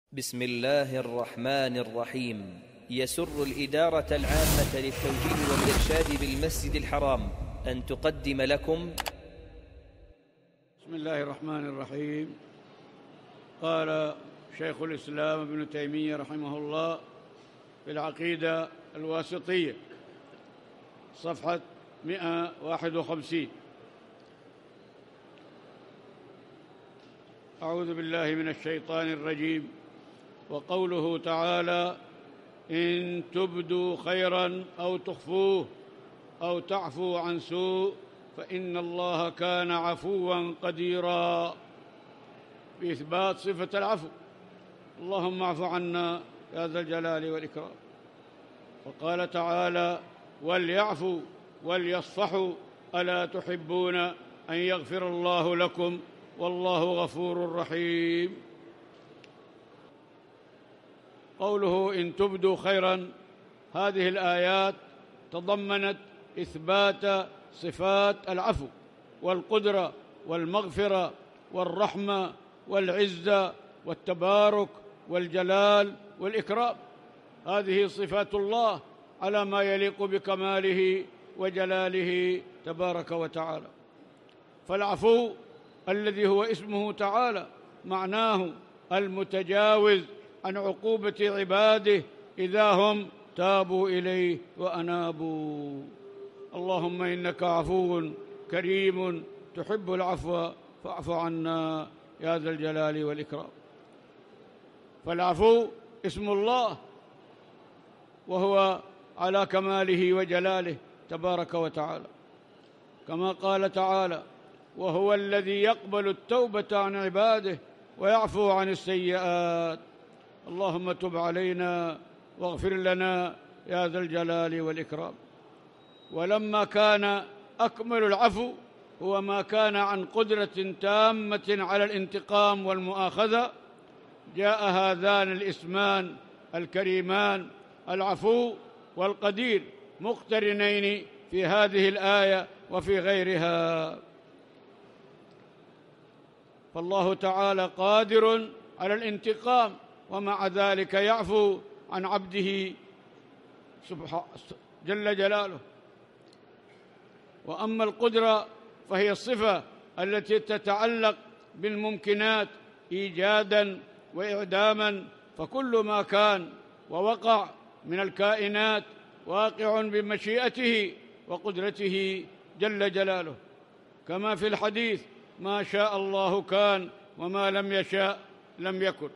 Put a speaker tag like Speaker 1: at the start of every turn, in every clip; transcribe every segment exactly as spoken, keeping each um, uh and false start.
Speaker 1: بسم الله الرحمن الرحيم. يسر الإدارة العامة للتوجيه والإرشاد بالمسجد الحرام أن تقدم لكم
Speaker 2: بسم الله الرحمن الرحيم. قال شيخ الإسلام ابن تيمية رحمه الله في العقيدة الواسطية صفحة مئة وواحد وخمسين: أعوذ بالله من الشيطان الرجيم. وقوله تعالى: إن تبدوا خيرا أو تخفوه أو تعفوا عن سوء فإن الله كان عفوا قديرا، بإثبات صفة العفو. اللهم اعف عنا يا ذا الجلال والإكرام. وقال تعالى: وليعفوا وليصفحوا ألا تحبون أن يغفر الله لكم والله غفور رحيم. قوله إن تبدوا خيرا، هذه الآيات تضمنت إثبات صفات العفو والقدرة والمغفرة والرحمة والعزة والتبارك والجلال والإكرام. هذه صفات الله على ما يليق بكماله وجلاله تبارك وتعالى. فالعفو الذي هو اسمه تعالى معناه المتجاوز عن عقوبة عباده إذا هم تابوا إليه وأنابوا. اللهم إنك عفو كريم تحب العفو فاعف عنا يا ذا الجلال والإكرام. فالعفو اسم الله، وهو على كماله وجلاله تبارك وتعالى، كما قال تعالى: وهو الذي يقبل التوبة عن عباده ويعفو عن السيئات. اللهم تب علينا واغفر لنا يا ذا الجلال والإكرام. ولما كان أكمل العفو هو ما كان عن قدرة تامة على الانتقام والمؤاخذة، جاء هذان الاسمان الكريمان العفو والقدير مقترنين في هذه الآية وفي غيرها. فالله تعالى قادر على الانتقام، ومع ذلك يعفو عن عبده جل جلاله. وأما القدرة فهي الصفة التي تتعلق بالممكنات إيجاداً وإعداماً، فكل ما كان ووقع من الكائنات واقع بمشيئته وقدرته جل جلاله، كما في الحديث: ما شاء الله كان وما لم يشاء لم يكن.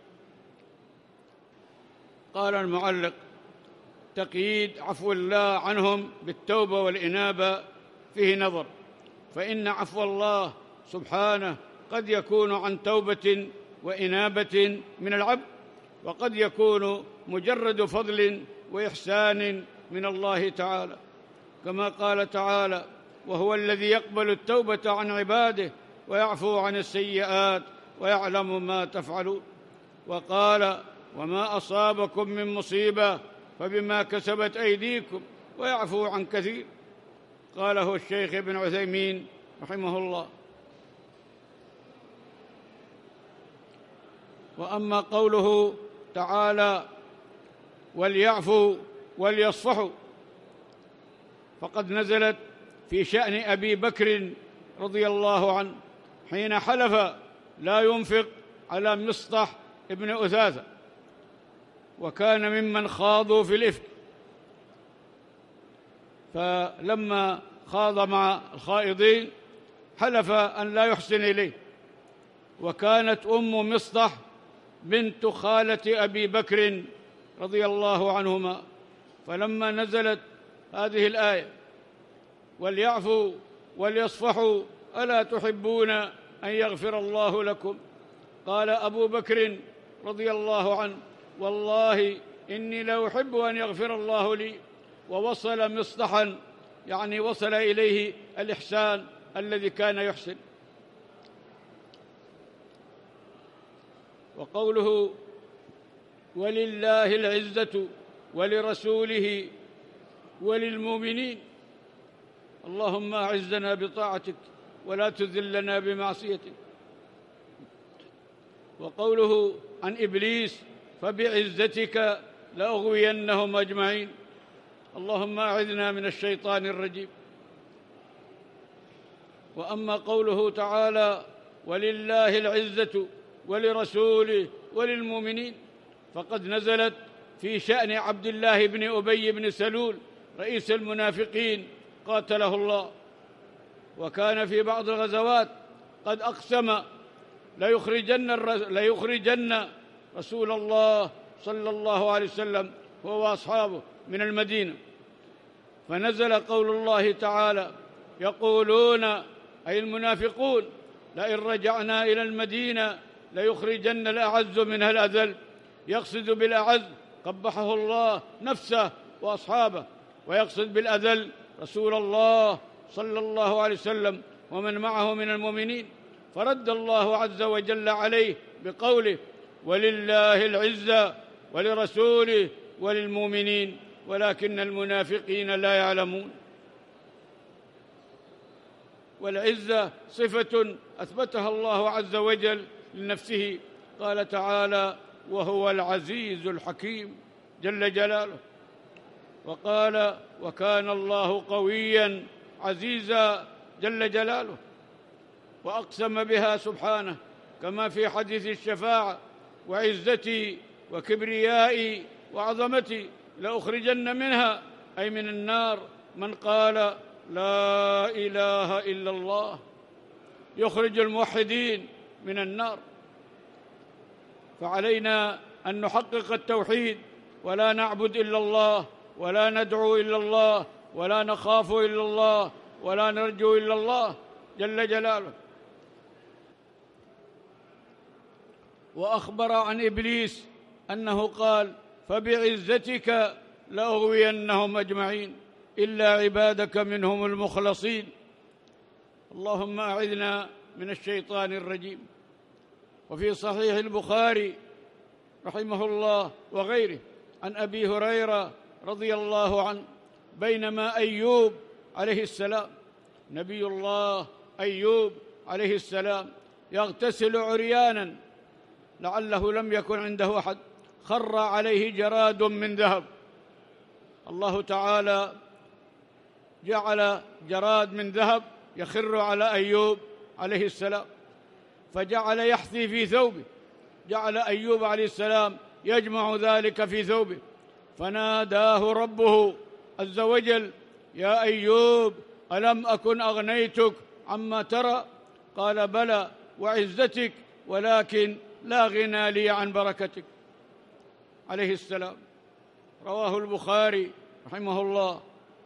Speaker 2: قال المعلق: تقييد عفو الله عنهم بالتوبة والإنابة فيه نظر، فإن عفو الله سبحانه قد يكون عن توبة وإنابة من العبد، وقد يكون مجرد فضل وإحسان من الله تعالى، كما قال تعالى: وهو الذي يقبل التوبة عن عباده ويعفو عن السيئات ويعلم ما تفعلون. وقال: وما أصابكم من مصيبة فبما كسبت أيديكم ويعفو عن كثير. قاله الشيخ ابن عثيمين رحمه الله. وأما قوله تعالى: وليعفوا وليصفحوا، فقد نزلت في شأن أبي بكر رضي الله عنه حين حلف لا ينفق على مصطح ابن أثاثة، وكان ممن خاضوا في الإفك، فلما خاض مع الخائضين حلف أن لا يحسن إليه. وكانت أم مصطح بنت خالة أبي بكر رضي الله عنهما، فلما نزلت هذه الآية: وليعفوا وليصفحوا ألا تحبون أن يغفر الله لكم، قال أبو بكر رضي الله عنه: والله إني لا أحب أن يغفر الله لي. ووصل مصطحا، يعني وصل إليه الإحسان الذي كان يحسن. وقوله: ولله العزة ولرسوله وللمؤمنين، اللهم أعزنا بطاعتك ولا تذلنا بمعصيتك. وقوله عن إبليس فبعزتك لأغوينهم أجمعين. اللهم أعذنا من الشيطان الرجيم. وأما قوله تعالى ولله العزة ولرسوله وللمؤمنين فقد نزلت في شأن عبد الله بن أبي بن سلول رئيس المنافقين قاتله الله، وكان في بعض الغزوات قد أقسم ليخرجن, ليخرجن رسول الله صلى الله عليه وسلم هو وأصحابه من المدينة، فنزل قول الله تعالى يقولون أي المنافقون لئن رجعنا إلى المدينة ليخرجن الأعز منها الأذل، يقصد بالأعز قبحه الله نفسه وأصحابه، ويقصد بالأذل رسول الله صلى الله عليه وسلم ومن معه من المؤمنين، فرد الله عز وجل عليه بقوله ولله العزة ولرسوله وللمؤمنين ولكن المنافقين لا يعلمون. والعزة صفة أثبتها الله عز وجل لنفسه، قال تعالى وهو العزيز الحكيم جل جلاله، وقال وكان الله قويا عزيزا جل جلاله، وأقسم بها سبحانه كما في حديث الشفاعة وعزتي وكبريائي وعظمتي لأخرجن منها أي من النار من قال لا إله إلا الله، يخرج الموحدين من النار. فعلينا أن نحقق التوحيد ولا نعبد إلا الله ولا ندعو إلا الله ولا نخاف إلا الله ولا نرجو إلا الله جل جلاله. وأخبر عن إبليس أنه قال فبعزتك لأغوينهم أجمعين إلا عبادك منهم المخلصين. اللهم أعذنا من الشيطان الرجيم. وفي صحيح البخاري رحمه الله وغيره عن أبي هريرة رضي الله عنه بينما أيوب عليه السلام نبي الله أيوب عليه السلام يغتسل عريانا لعله لم يكن عنده أحد خر عليه جراد من ذهب. الله تعالى جعل جراد من ذهب يخر على أيوب عليه السلام، فجعل يحثي في ثوبه، جعل أيوب عليه السلام يجمع ذلك في ثوبه، فناداه ربه عز وجل يا أيوب ألم أكن أغنيتك عما ترى؟ قال بلى وعزتك ولكن لا غنى لي عن بركتك عليه السلام. رواه البخاري رحمه الله.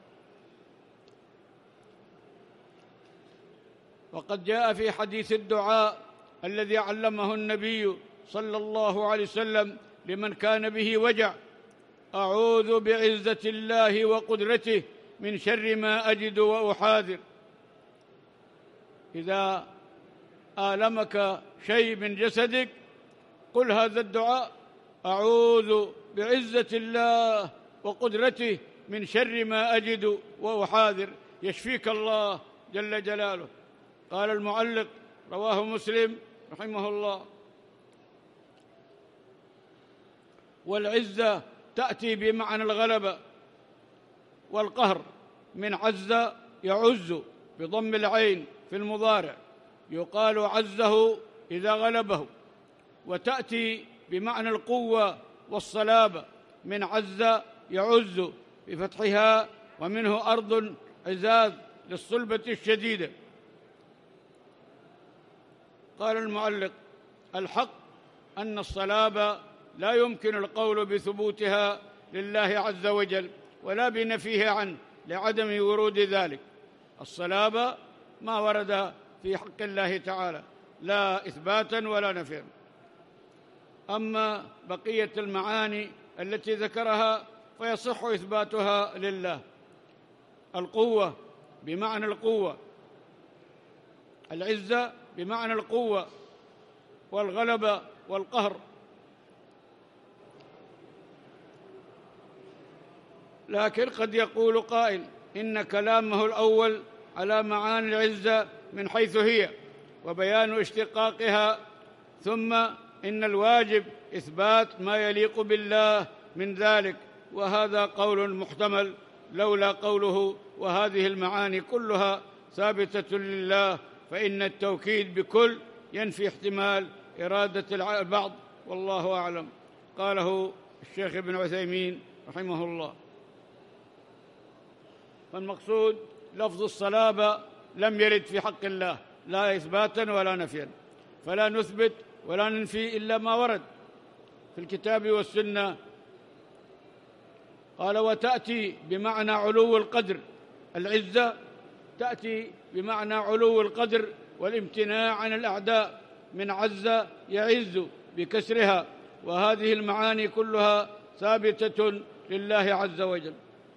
Speaker 2: وقد جاء في حديث الدعاء الذي علمه النبي صلى الله عليه وسلم لمن كان به وجع أعوذ بعزة الله وقدرته من شر ما أجد وأحاذر. إذا آلمك شيء من جسدك قل هذا الدعاء أعوذ بعزة الله وقدرته من شر ما أجد وأحاذر، يشفيك الله جل جلاله. قال المعلق رواه مسلم رحمه الله. والعزة تأتي بمعنى الغلبة والقهر من عز يعز بضم العين في المضارع، يقال عزه إذا غلبه. وتأتي بمعنى القوة والصلابة من عز يعز بفتحها، ومنه أرض عزاز للصلبة الشديدة. قال المعلق الحق أن الصلابة لا يمكن القول بثبوتها لله عز وجل ولا بنفيه عنه لعدم ورود ذلك. الصلابة ما ورد في حق الله تعالى لا إثباتا ولا نفيا. أما بقية المعاني التي ذكرها فيصح إثباتها لله. القوة بمعنى القوة، العزة بمعنى القوة والغلبة والقهر. لكن قد يقول قائل إن كلامه الأول على معاني العزة من حيث هي وبيان اشتقاقها، ثم إن الواجب إثبات ما يليق بالله من ذلك، وهذا قول محتمل لولا قوله وهذه المعاني كلها ثابتة لله، فإن التوكيد بكل ينفي احتمال إرادة البعض، والله أعلم. قاله الشيخ ابن عثيمين رحمه الله. فالمقصود لفظ الصلابة لم يرد في حق الله لا إثباتا ولا نفيا، فلا نثبت ولا ننفي إلا ما ورد في الكتاب والسنة. قال وتأتي بمعنى علو القدر، العزة تأتي بمعنى علو القدر والامتناع عن الأعداء، من عز يعز بكسرها، وهذه المعاني كلها ثابتة لله عز وجل.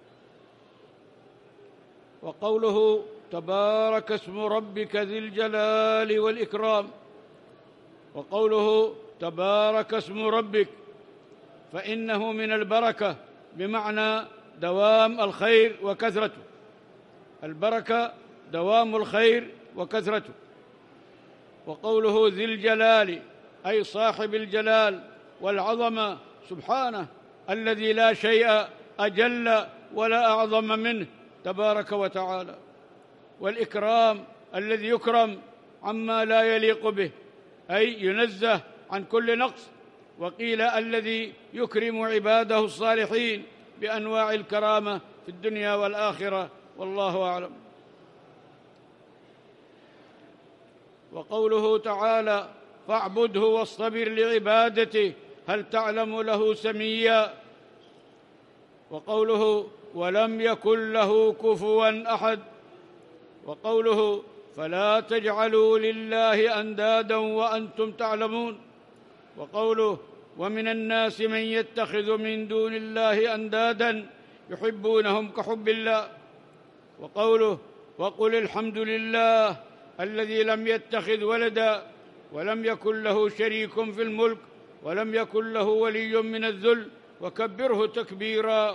Speaker 2: وقوله تبارك اسم ربك ذي الجلال والإكرام، وقوله تبارك اسم ربك فإنه من البركة بمعنى دوام الخير وكثرته، البركة دوام الخير وكثرته. وقوله ذي الجلال أي صاحب الجلال والعظمة سبحانه، الذي لا شيء أجل ولا أعظم منه تبارك وتعالى. والإكرام الذي يكرم عما لا يليق به، أي ينزه عن كل نقص. وقيل الذي يكرم عباده الصالحين بأنواع الكرامة في الدنيا والآخرة، والله أعلم. وقوله تعالى فاعبده واصطبر لعبادته هل تعلم له سميا، وقوله ولم يكن له كفوا أحد، وقوله فلا تجعلوا لله أندادا وأنتم تعلمون، وقوله ومن الناس من يتخذ من دون الله أندادا يحبونهم كحب الله، وقوله وقل الحمد لله الذي لم يتخذ ولدا ولم يكن له شريك في الملك ولم يكن له ولي من الذل وكبره تكبيرا.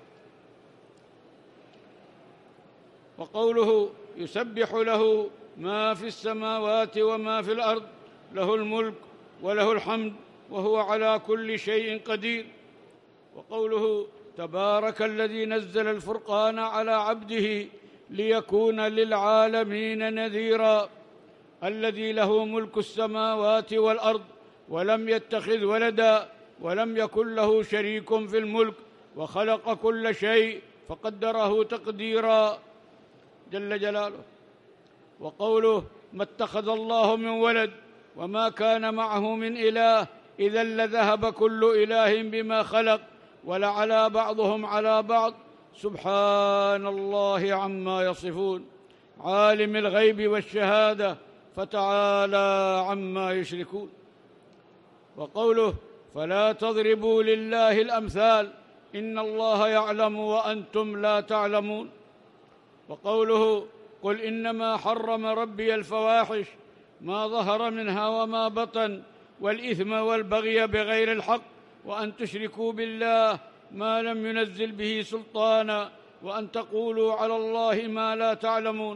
Speaker 2: وقوله يسبح له ما في السماوات وما في الأرض له الملك وله الحمد وهو على كل شيء قدير. وقوله تبارك الذي نزل الفرقان على عبده ليكون للعالمين نذيرا، الذي له ملك السماوات والأرض ولم يتخذ ولدا ولم يكن له شريك في الملك وخلق كل شيء فقدره تقديرا جل جلاله. وقوله ما اتخذ الله من ولد وما كان معه من إله إذا لذهب كل إله بما خلق ولعلى بعضهم على بعض سبحان الله عما يصفون، عالم الغيب والشهادة فتعالى عما يشركون. وقوله فلا تضربوا لله الأمثال إن الله يعلم وأنتم لا تعلمون. وقوله قل إنما حرم ربي الفواحش ما ظهر منها وما بطن والإثم والبغي بغير الحق وأن تشركوا بالله ما لم ينزل به سلطانا وأن تقولوا على الله ما لا تعلمون.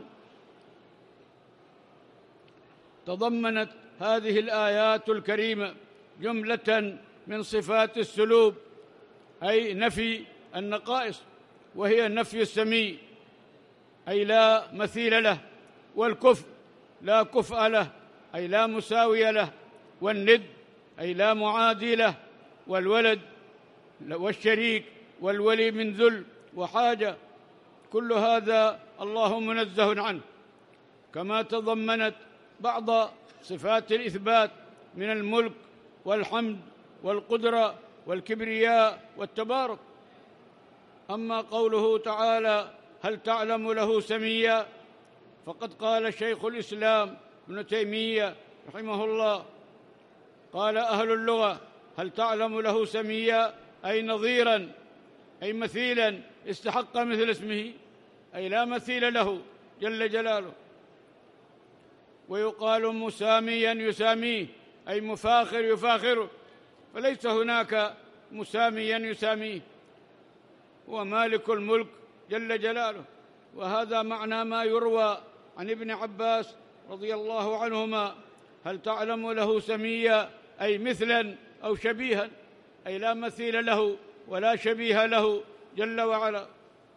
Speaker 2: تضمنت هذه الآيات الكريمة جملة من صفات السلوب، أي نفي النقائص، وهي نفي السمي أي لا مثيل له، والكفء لا كفء له أي لا مساوي له، والند أي لا معادي له، والولد والشريك والولي من ذل وحاجة، كل هذا الله منزه عنه. كما تضمنت بعض صفات الإثبات من الملك والحمد والقدرة والكبرياء والتبارك. أما قوله تعالى هل تعلم له سميا، فقد قال شيخ الإسلام ابن تيمية رحمه الله قال أهل اللغة هل تعلم له سميا أي نظيرا أي مثيلا استحق مثل اسمه، أي لا مثيل له جل جلاله. ويقال مساميا يساميه أي مفاخر يفاخره، فليس هناك مساميا يساميه، هو مالك الملك جل جلاله. وهذا معنى ما يروى عن ابن عباس رضي الله عنهما هل تعلم له سميا أي مثلا أو شبيها، أي لا مثيل له ولا شبيه له جل وعلا.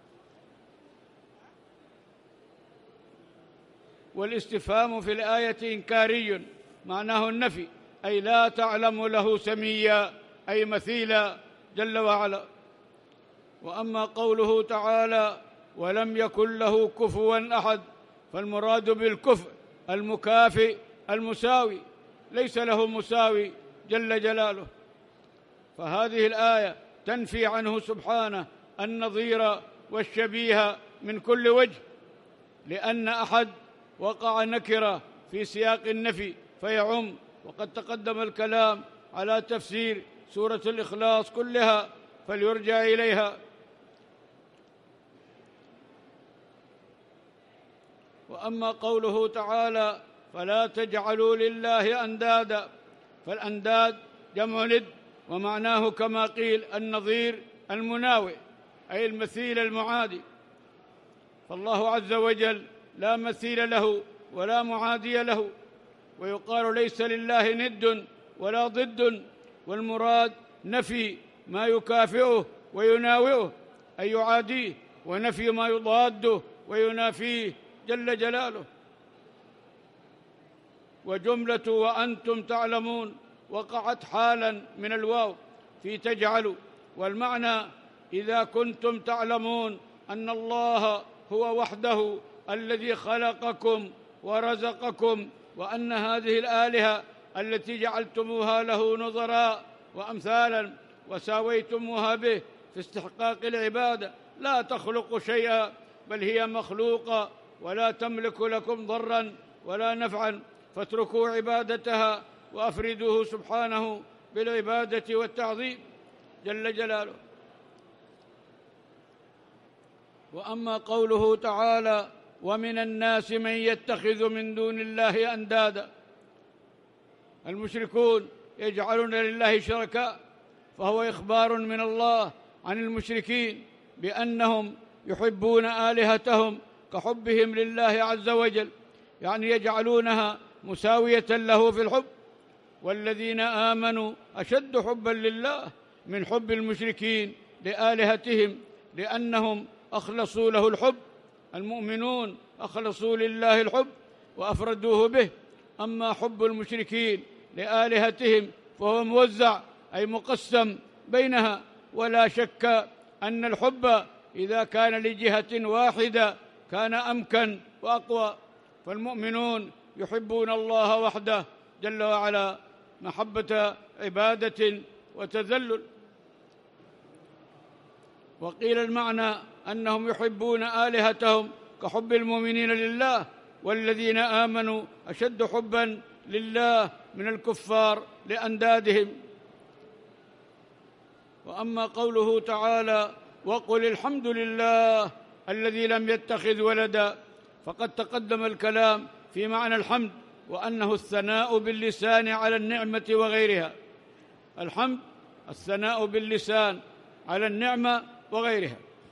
Speaker 2: والاستفهام في الآية إنكاري معناه النفي، أي لا تعلم له سميا أي مثيلا جل وعلا. وأما قوله تعالى ولم يكن له كفوا أحد، فالمراد بالكفء المكافئ المساوي، ليس له مساوي جل جلاله. فهذه الآية تنفي عنه سبحانه النظير والشبيه من كل وجه، لأن أحد وقع نكرة في سياق النفي فيعم، وقد تقدم الكلام على تفسير سورة الإخلاص كلها فليرجع إليها. وأما قوله تعالى فلا تجعلوا لله أندادا، فالأنداد جمع ند، ومعناه كما قيل النظير المناوئ أي المثيل المعادي، فالله عز وجل لا مثيل له ولا معادي له. ويقال ليس لله ند ولا ضد، والمراد نفي ما يكافئه ويناوئه أي يعاديه، ونفي ما يضاده وينافيه جل جلاله. وجملة وأنتم تعلمون وقعت حالا من الواو في تجعل، والمعنى إذا كنتم تعلمون أن الله هو وحده الذي خلقكم ورزقكم، وأن هذه الآلهة التي جعلتموها له نظراء وأمثالا وساويتموها به في استحقاق العبادة لا تخلق شيئا، بل هي مخلوقة ولا تملك لكم ضرا ولا نفعا، فاتركوا عبادتها وأفردوه سبحانه بالعبادة والتعظيم جل جلاله. وأما قوله تعالى ومن الناس من يتخذ من دون الله أندادا، المشركون يجعلون لله شركاء، فهو إخبار من الله عن المشركين بأنهم يحبون آلهتهم كحبهم لله عز وجل، يعني يجعلونها مساوية له في الحب. والذين آمنوا أشد حبا لله من حب المشركين لآلهتهم، لأنهم أخلصوا له الحب. المؤمنون أخلصوا لله الحب وأفردوه به، أما حب المشركين لآلهتهم فهو موزع أي مقسم بينها. ولا شك أن الحب إذا كان لجهة واحدة كان أمكن وأقوى، فالمؤمنون يحبون الله وحده جل وعلا محبة عبادة وتذلل. وقيل المعنى أنهم يحبون آلهتهم كحب المؤمنين لله، والذين آمنوا أشد حبا لله من الكفار لأندادهم. وأما قوله تعالى وقل الحمد لله الذي لم يتخذ ولدا، فقد تقدم الكلام في معنى الحمد، وأنه الثناء باللسان على النعمة وغيرها. الحمد الثناء باللسان على النعمة وغيرها،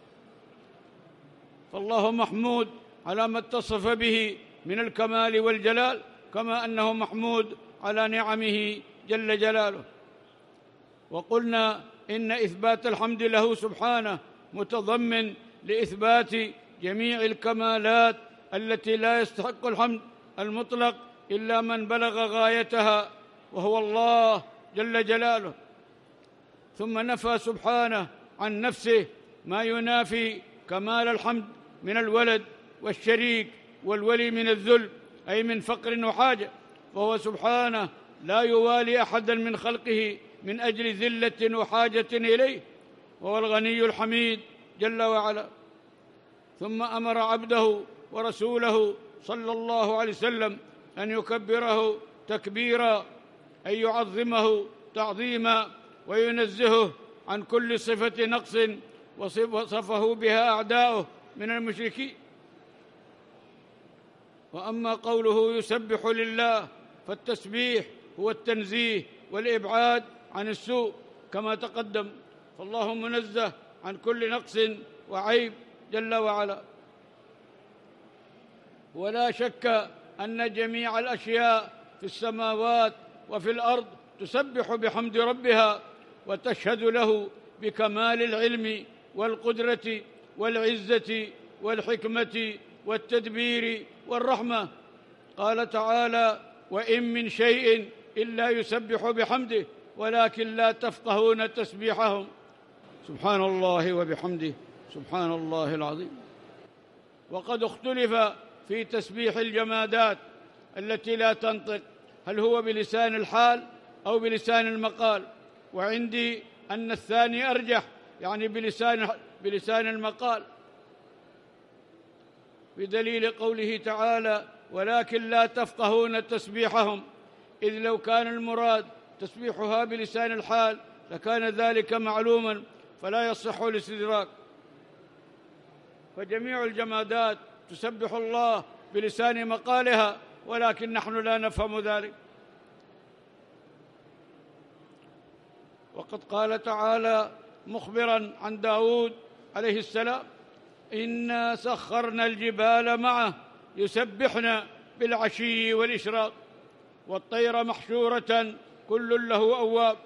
Speaker 2: فالله محمود على ما اتصف به من الكمال والجلال، كما أنه محمود على نعمه جل جلاله. وقلنا إن إثبات الحمد له سبحانه متضمن لإثبات جميع الكمالات التي لا يستحق الحمد المطلق إلا من بلغ غايتها، وهو الله جل جلاله. ثم نفى سبحانه عن نفسه ما ينافي كمال الحمد من الولد والشريك والولي من الذل، أي من فقر وحاجة، فهو سبحانه لا يوالي أحدا من خلقه من أجل ذلة وحاجة إليه، وهو الغني الحميد جل وعلا. ثم أمر عبده ورسوله صلى الله عليه وسلم أن يكبره تكبيرا، أي يعظمه تعظيما وينزهه عن كل صفة نقص وصفه بها أعداؤه من المشركين. وأما قوله يسبح لله، فالتسبيح هو التنزيه والإبعاد عن السوء كما تقدم، فالله منزه عن كل نقص وعيب جل وعلا. ولا شك أن جميع الأشياء في السماوات وفي الأرض تسبح بحمد ربها وتشهد له بكمال العلم والقدرة والعزة والحكمة والتدبير والرحمة. قال تعالى: وإن من شيء إلا يسبح بحمده ولكن لا تفقهون تسبيحهم. سبحان الله وبحمده سبحان الله العظيم. وقد اختلف في تسبيح الجمادات التي لا تنطق، هل هو بلسان الحال أو بلسان المقال، وعندي أن الثاني أرجح، يعني بلسان بلسان المقال، بدليل قوله تعالى: ولكن لا تفقهون تسبيحهم، إذ لو كان المراد تسبيحها بلسان الحال لكان ذلك معلوما فلا يصح الاستدراك. فجميع الجمادات تسبح الله بلسان مقالها، ولكن نحن لا نفهم ذلك. وقد قال تعالى مخبرا عن داود عليه السلام: إنا سخرنا الجبال معه يسبحن بالعشي والإشراق والطير محشورة كل له أواب.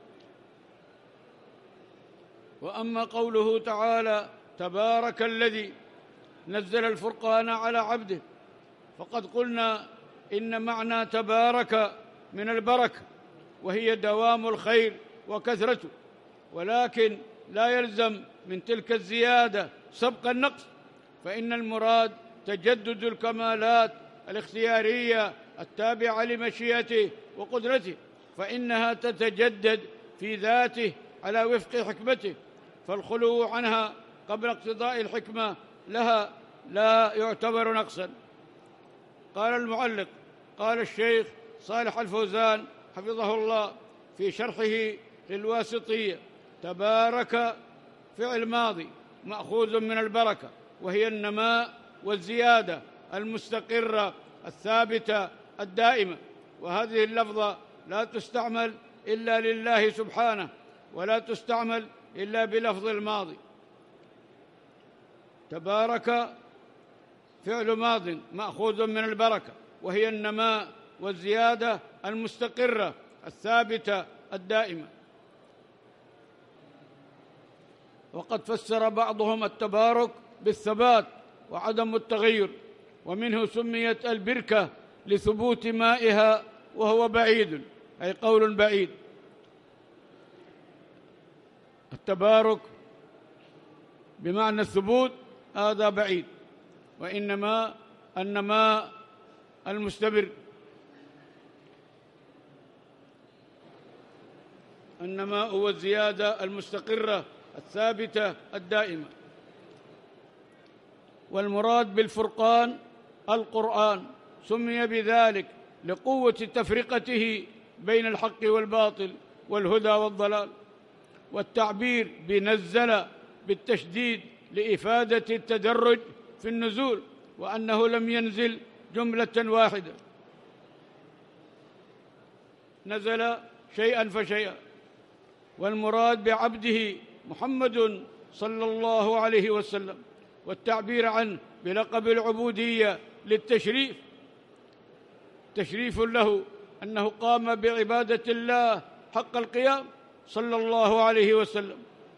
Speaker 2: وأما قوله تعالى: تبارك الذي نزل الفرقان على عبده، فقد قلنا إن معنى تبارك من البركة، وهي دوام الخير وكثرته، ولكن لا يلزم من تلك الزيادة سبق النقص، فإن المراد تجدد الكمالات الاختيارية التابعة لمشيئته وقدرته، فإنها تتجدد في ذاته على وفق حكمته، فالخلو عنها قبل اقتضاء الحكمة لها لا يعتبر نقصا. قال المعلق: قال الشيخ صالح الفوزان حفظه الله في شرحه للواسطية: تبارك فعل ماضي مأخوذ من البركة، وهي النماء والزيادة المستقرة الثابتة الدائمة، وهذه اللفظة لا تستعمل إلا لله سبحانه، ولا تستعمل إلا بلفظ الماضي. تبارك فعل ماض مأخوذ من البركة، وهي النماء والزيادة المستقرة الثابتة الدائمة. وقد فسر بعضهم التبارك بالثبات وعدم التغير، ومنه سميت البركة لثبوت مائها وهو بعيد، أي قول بعيد. التبارك بمعنى الثبوت هذا بعيد، وإنما النماء المستمر، النماء والزيادة المستقرة الثابتة الدائمة. والمراد بالفرقان القرآن، سمي بذلك لقوة تفرقته بين الحق والباطل والهدى والضلال. والتعبير بنزل بالتشديد لإفادة التدرج في النزول، وأنه لم ينزل جملة واحدة، نزل شيئا فشيئا. والمراد بعبده محمد صلى الله عليه وسلم، والتعبير عنه بلقب العبودية للتشريف، تشريف له أنه قام بعبادة الله حق القيام صلى الله عليه وسلم.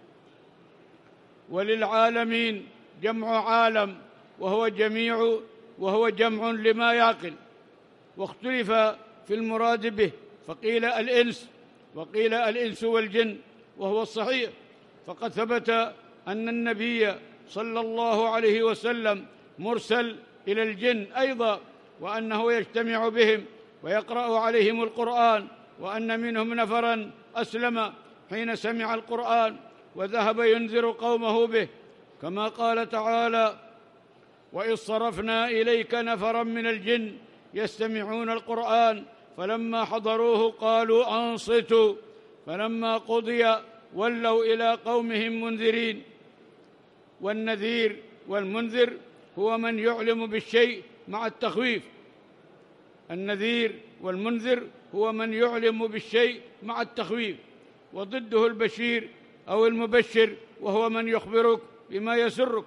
Speaker 2: وللعالمين جمع عالم، وهو جميع وهو جمع لما يعقل، واختلف في المراد به، فقيل الإنس وقيل الإنس والجن، وهو الصحيح، فقد ثبت أن النبي صلى الله عليه وسلم مرسل إلى الجن أيضا، وأنه يجتمع بهم ويقرأ عليهم القرآن، وأن منهم نفرا أسلم حين سمع القرآن وذهب ينذر قومه به، كما قال تعالى: وإذ صرفنا إليك نفرا من الجن يستمعون القرآن فلما حضروه قالوا أنصتوا فلما قضي ولوا إلى قومهم منذرين. والنذير والمنذر هو من يعلم بالشيء مع التخويف، النذير والمنذر هو من يعلم بالشيء مع التخويف، وضده البشير أو المبشر، وهو من يخبرك بما يسرك.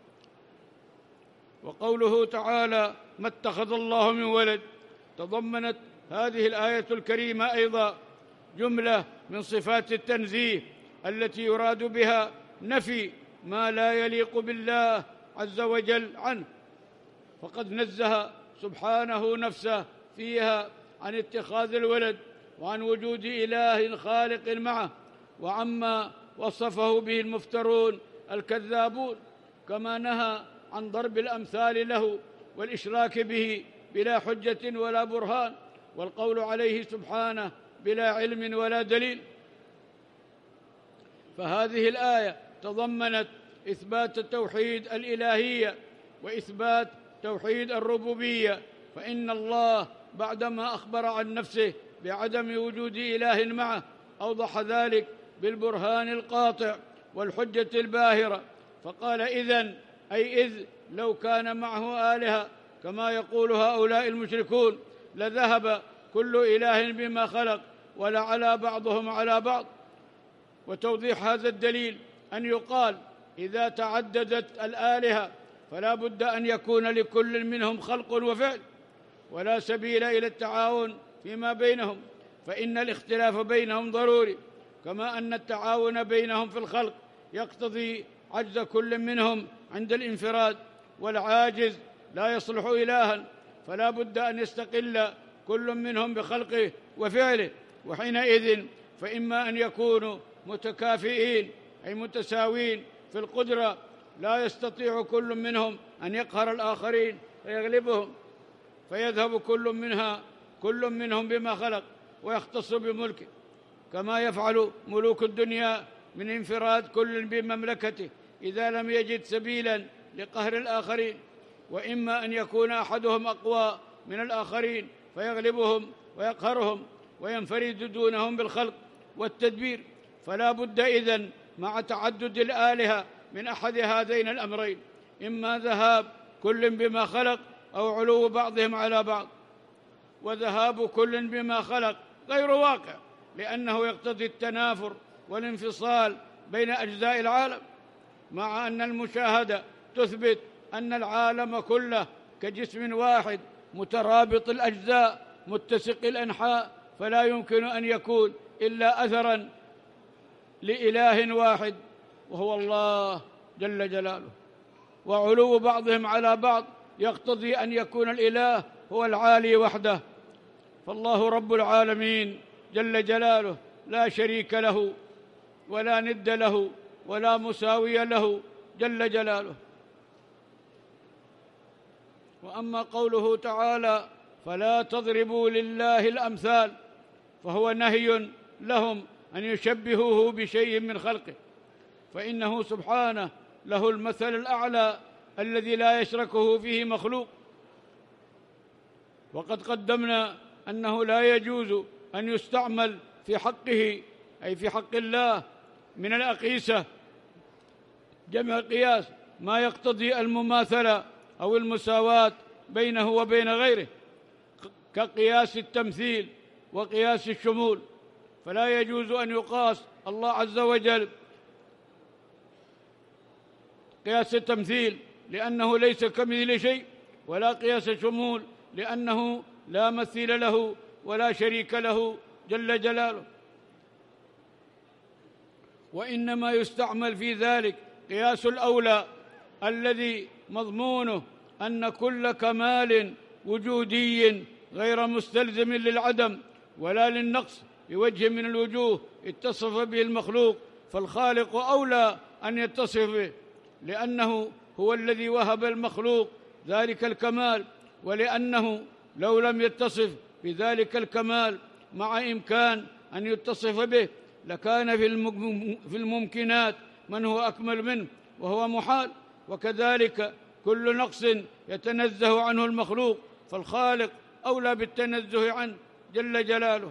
Speaker 2: وقوله تعالى: ما اتخذ الله من ولد، تضمنت هذه الآية الكريمة أيضا جملة من صفات التنزيه التي يراد بها نفي ما لا يليق بالله عز وجل عنه، فقد نزه سبحانه نفسه فيها عن اتخاذ الولد وعن وجود إله خالق معه، وعما وصفه به المفترون الكذابون، كما نهى عن ضرب الأمثال له والإشراك به بلا حجة ولا برهان، والقول عليه سبحانه بلا علم ولا دليل. فهذه الآية تضمنت إثبات توحيد الإلهية وإثبات توحيد الربوبية، فإن الله بعدما أخبر عن نفسه بعدم وجود إله معه أوضح ذلك بالبرهان القاطع والحجة الباهرة، فقال إذن أي إذ لو كان معه آلهة كما يقول هؤلاء المشركون لذهب كل إله بما خلق ولعلى بعضهم على بعض. وتوضيح هذا الدليل أن يقال إذا تعددت الآلهة فلا بد أن يكون لكل منهم خلق وفعل، ولا سبيل إلى التعاون فيما بينهم، فإن الاختلاف بينهم ضروري، كما أن التعاون بينهم في الخلق يقتضي عجز كل منهم عند الانفراد، والعاجز لا يصلح إلها، فلا بد أن يستقل كل منهم بخلقه وفعله، وحينئذ فإما أن يكونوا متكافئين أي متساوين في القدرة، لا يستطيع كل منهم أن يقهر الآخرين فيغلبهم، فيذهب كل منها كل منهم بما خلق ويختص بملكه، كما يفعل ملوك الدنيا من انفراد كل بمملكته إذا لم يجد سبيلا لقهر الآخرين. وإما أن يكون أحدهم أقوى من الآخرين فيغلبهم ويقهرهم وينفرد دونهم بالخلق والتدبير، فلا بد إذن مع تعدد الآلهة من أحد هذين الأمرين، إما ذهاب كل بما خلق أو علو بعضهم على بعض. وذهاب كل بما خلق غير واقع، لأنه يقتضي التنافر والانفصال بين أجزاء العالم، مع أن المشاهدة تثبت أن العالم كله كجسم واحد مترابط الأجزاء متسق الأنحاء، فلا يمكن أن يكون إلا أثراً لإله واحد وهو الله جل جلاله. وعلو بعضهم على بعض يقتضي أن يكون الإله هو العالي وحده، فالله رب العالمين جل جلاله لا شريك له ولا ند له ولا مساوي له جل جلاله. وأما قوله تعالى فلا تضربوا لله الأمثال، فهو نهي لهم أن يشبهوه بشيء من خلقه، فإنه سبحانه له المثل الأعلى الذي لا يشركه فيه مخلوق. وقد قدمنا أنه لا يجوز أن يستعمل في حقه أي في حق الله من الأقيسة جمع قياس ما يقتضي المماثلة أو المساواة بينه وبين غيره، كقياس التمثيل وقياس الشمول، فلا يجوز أن يقاس الله عز وجل قياس التمثيل لأنه ليس كمثله شيء، ولا قياس الشمول لأنه لا مثيل له ولا شريك له جل جلاله. وإنما يستعمل في ذلك قياس الأولى الذي مضمونه أن كل كمال وجودي غير مستلزم للعدم ولا للنقص بوجه من الوجوه اتصف به المخلوق، فالخالق أولى أن يتصف به، لأنه هو الذي وهب المخلوق ذلك الكمال، ولأنه لو لم يتصف بذلك الكمال مع إمكان أن يتصف به لكان في الممكنات من هو أكمل منه وهو محال. وكذلك كل نقص يتنزه عنه المخلوق، فالخالق أولى بالتنزه عنه جل جلاله.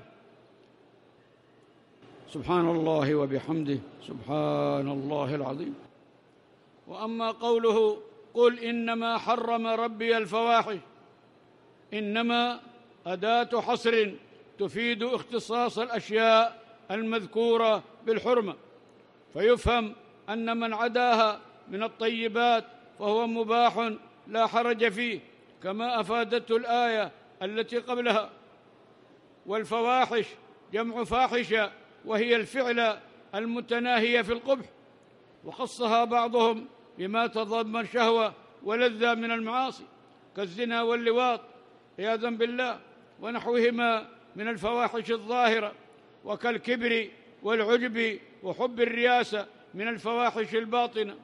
Speaker 2: سبحان الله وبحمده سبحان الله العظيم. وأما قوله قل إنما حرم ربي الفواحش، إنما أداة حصر تفيد اختصاص الأشياء المذكورة بالحرمة، فيفهم أن من عداها من الطيبات فهو مباح لا حرج فيه، كما أفادته الآية التي قبلها. والفواحش جمع فاحشة، وهي الفعل المتناهية في القبح، وخصها بعضهم بما تضمن شهوة ولذة من المعاصي كالزنا واللواط عياذا بالله ونحوهما من الفواحش الظاهرة، وكالكبر والعجب وحب الرياسة من الفواحش الباطنة.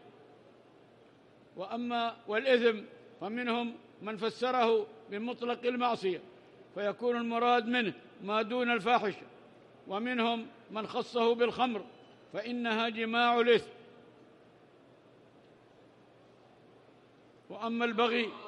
Speaker 2: وأما والإثم فمنهم من فسره بمطلق المعصية فيكون المراد منه ما دون الفاحشة، ومنهم من خصه بالخمر فإنها جماع الإثم. وأما البغي